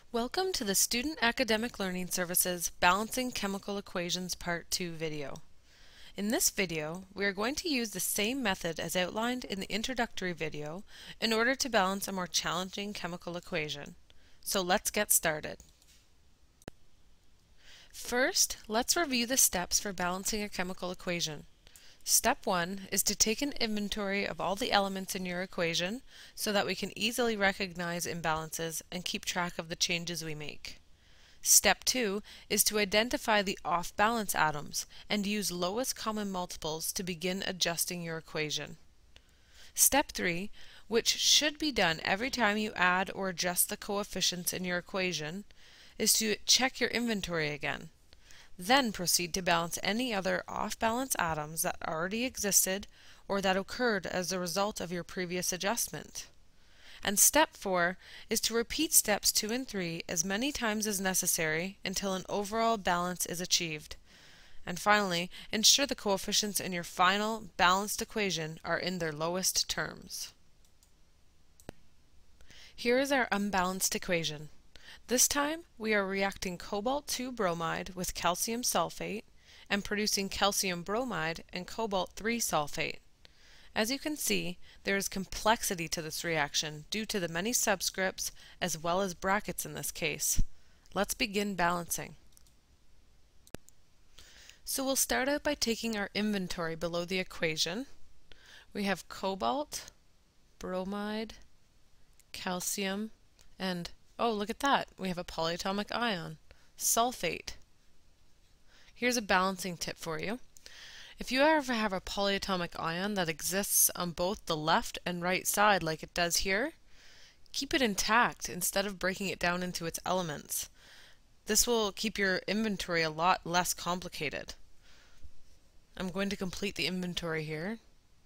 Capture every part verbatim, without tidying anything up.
Welcome to the Student Academic Learning Services Balancing Chemical Equations Part two video. In this video, we are going to use the same method as outlined in the introductory video in order to balance a more challenging chemical equation. So let's get started. First, let's review the steps for balancing a chemical equation. Step one is to take an inventory of all the elements in your equation so that we can easily recognize imbalances and keep track of the changes we make. Step two is to identify the off-balance atoms and use lowest common multiples to begin adjusting your equation. Step three, which should be done every time you add or adjust the coefficients in your equation, is to check your inventory again. Then proceed to balance any other off-balance atoms that already existed or that occurred as a result of your previous adjustment. And step four is to repeat steps two and three as many times as necessary until an overall balance is achieved. And finally, ensure the coefficients in your final balanced equation are in their lowest terms. Here is our unbalanced equation. This time, we are reacting cobalt two bromide with calcium sulfate and producing calcium bromide and cobalt three sulfate. As you can see, there is complexity to this reaction due to the many subscripts as well as brackets in this case. Let's begin balancing. So we'll start out by taking our inventory below the equation. We have cobalt, bromide, calcium, and oh, look at that. We have a polyatomic ion, sulfate. Here's a balancing tip for you. If you ever have a polyatomic ion that exists on both the left and right side like it does here, keep it intact instead of breaking it down into its elements. This will keep your inventory a lot less complicated. I'm going to complete the inventory here.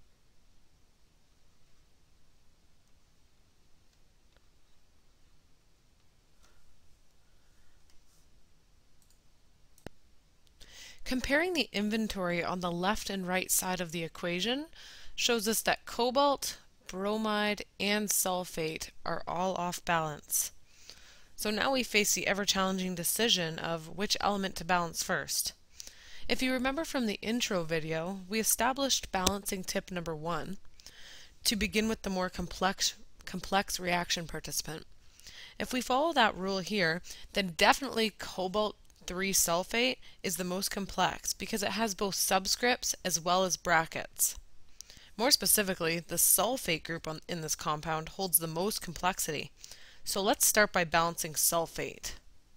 Comparing the inventory on the left and right side of the equation shows us that cobalt, bromide, and sulfate are all off balance. So now we face the ever-challenging decision of which element to balance first. If you remember from the intro video, we established balancing tip number one to begin with the more complex, complex reaction participant. If we follow that rule here, then definitely cobalt three sulfate is the most complex because it has both subscripts as well as brackets. More specifically, the sulfate group on, in this compound holds the most complexity. So let's start by balancing sulfate.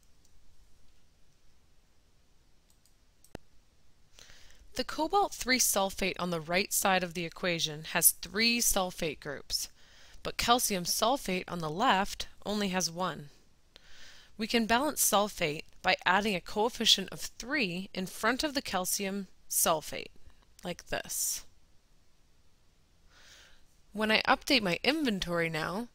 The cobalt three sulfate on the right side of the equation has three sulfate groups, but calcium sulfate on the left only has one. We can balance sulfate by adding a coefficient of three in front of the calcium sulfate, like this. When I update my inventory now,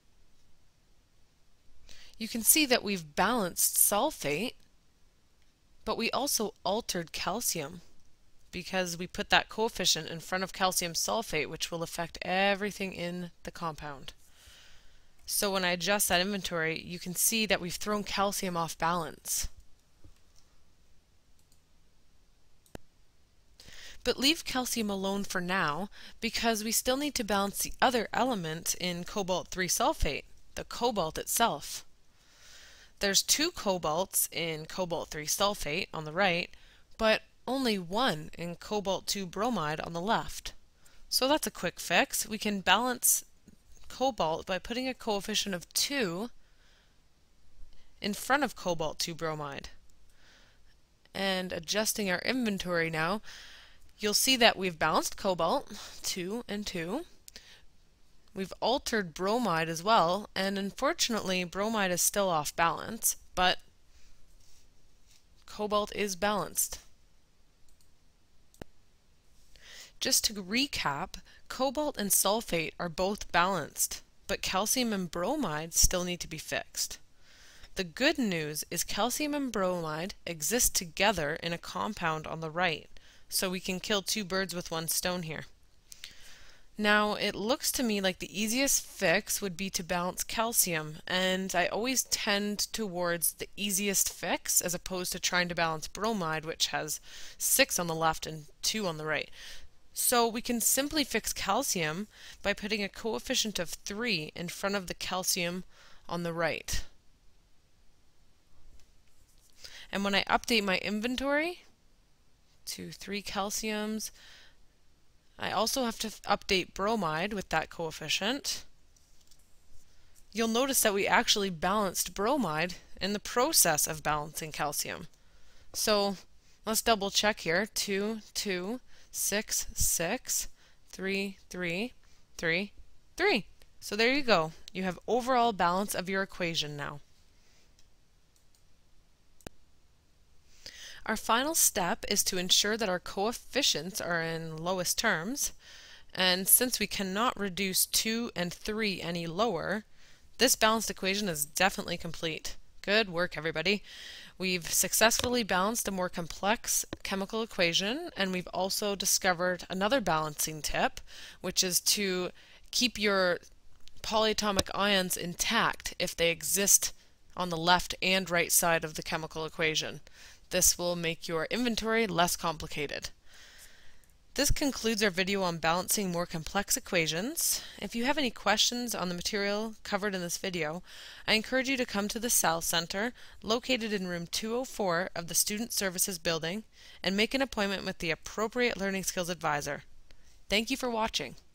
you can see that we've balanced sulfate, but we also altered calcium because we put that coefficient in front of calcium sulfate, which will affect everything in the compound. So when I adjust that inventory, you can see that we've thrown calcium off balance. But leave calcium alone for now because we still need to balance the other element in cobalt three sulfate, the cobalt itself. There's two cobalts in cobalt three sulfate on the right, but only one in cobalt two bromide on the left. So that's a quick fix. We can balance cobalt by putting a coefficient of two in front of cobalt two bromide. And adjusting our inventory now, you'll see that we've balanced cobalt, two and two. We've altered bromide as well, and unfortunately bromide is still off balance, but cobalt is balanced. Just to recap, cobalt and sulfate are both balanced, but calcium and bromide still need to be fixed. The good news is calcium and bromide exist together in a compound on the right, so we can kill two birds with one stone here. Now, it looks to me like the easiest fix would be to balance calcium, and I always tend towards the easiest fix as opposed to trying to balance bromide, which has six on the left and two on the right. So we can simply fix calcium by putting a coefficient of three in front of the calcium on the right. And when I update my inventory to three calciums, I also have to update bromide with that coefficient. You'll notice that we actually balanced bromide in the process of balancing calcium. So let's double check here. two, two, six, six, three, three, three, three. So there you go. You have overall balance of your equation now. Our final step is to ensure that our coefficients are in lowest terms, and since we cannot reduce two and three any lower, this balanced equation is definitely complete. Good work, everybody. We've successfully balanced a more complex chemical equation, and we've also discovered another balancing tip, which is to keep your polyatomic ions intact if they exist on the left and right side of the chemical equation. This will make your inventory less complicated. This concludes our video on balancing more complex equations. If you have any questions on the material covered in this video, I encourage you to come to the SALS Center, located in room two oh four of the Student Services Building, and make an appointment with the appropriate Learning Skills advisor. Thank you for watching.